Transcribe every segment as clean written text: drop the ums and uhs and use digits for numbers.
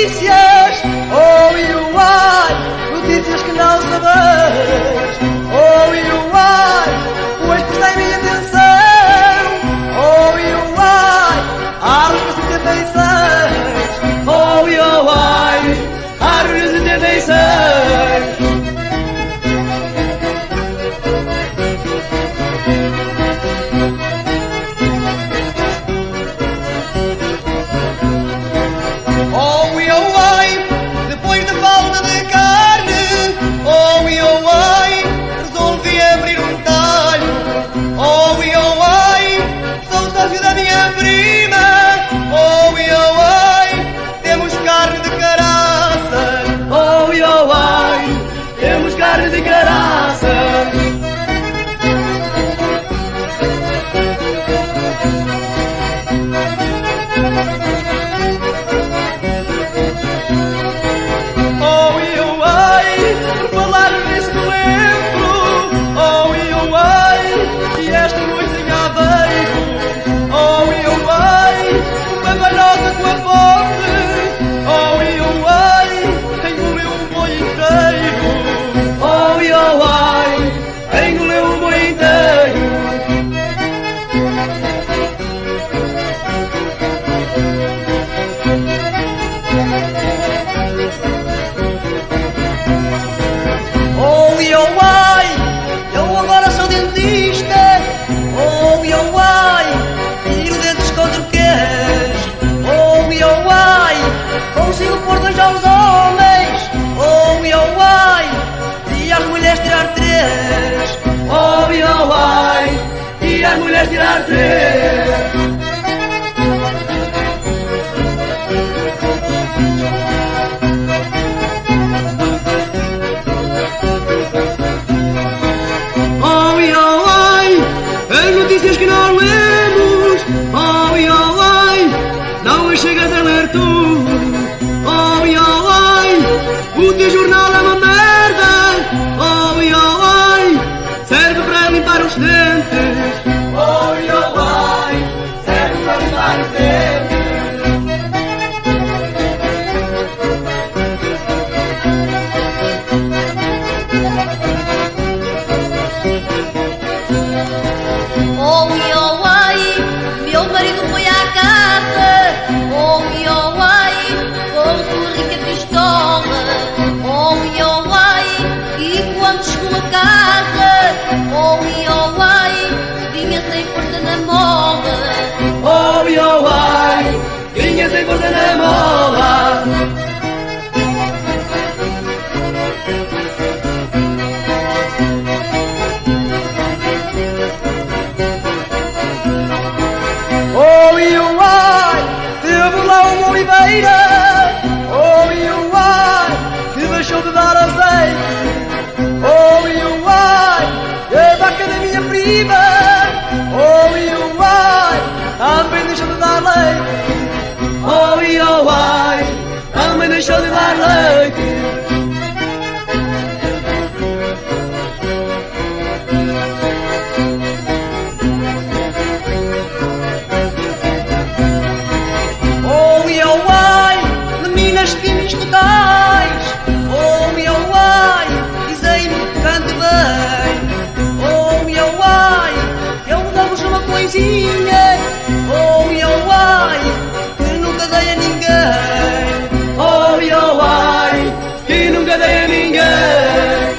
notícias. Oh, e ai, notícias que não sabeis. Oh, e ai, pois prestei minha atenção. Oh, e ai, árvores de 76. Oh, e ai, árvores de 76. De caraças. Oh, eu ai, por falar nisso me lembro. Oh, eu ai, que esta noite em Aveiro. Oh, eu ai, uma banota com a fonte. Oh, eu ai, engoleu um boi inteiro. Oh, eu ai, engoleu um boi inteiro. Oh, eu ai, eu agora sou dentista. Oh, eu ai, tiro dentes com troquês. Oh, eu ai, consigo pôr dois aos homens. Oh, eu ai, e as mulheres tirar três. Oh, eu ai, e as mulheres tirar três. Oh, eu ai, as notícias que nós lemos. Oh, eu ai, não as chegas a ler tu. Oh, eu ai, o teu jornal é uma merda. Oh, eu ai, serve para limpar os dentes. Oh, eu ai, serve para limpar os dentes. Oh, eu ai, meu marido foi à caça. Oh, eu ai, como sua rica pistola. Oh, eu ai, e quando chegou a casa, oh, eu ai, vinha sem força na mola. Oh, eu ai, vinha sem força na mola. Oh, eu ai, teve lá uma oliveira. Oh, eu ai, que deixou de dar azeite. Oh, eu ai, a vaca da minha prima. Oh, eu ai, também deixou de dar leite. Oh, eu ai, também deixou de dar leite. Oh, eu ai, meninas que me escutais. Oh, eu ai, dizei-me que canto bem. Oh, eu ai, eu dou-vos uma coisinha. Oh, eu ai, que nunca dei a ninguém. Oh, eu ai, que nunca dei a ninguém.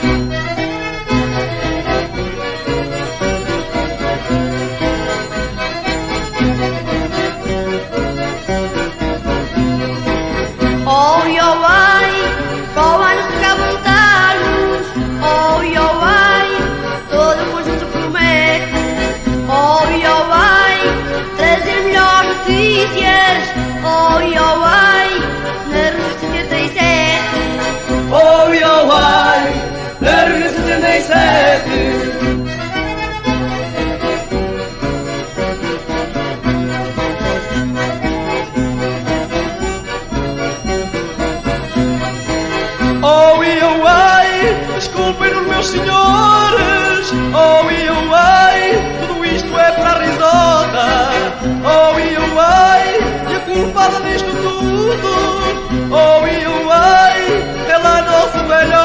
Oh, eu ai, para o ano se acabam talhos. Oh, eu ai, todo o conjunto promete. Oh, eu ai, trazer melhores notícias. Oh, eu ai, na Rua 77. Oh, eu ai, na Rua 77. Oh, eu ai, desculpem os meus senhores. Oh, eu ai, tudo isto é para a risota. Oh, eu ai, e a culpada disto tudo tudo. Oh, e o ai, ela não se melhora.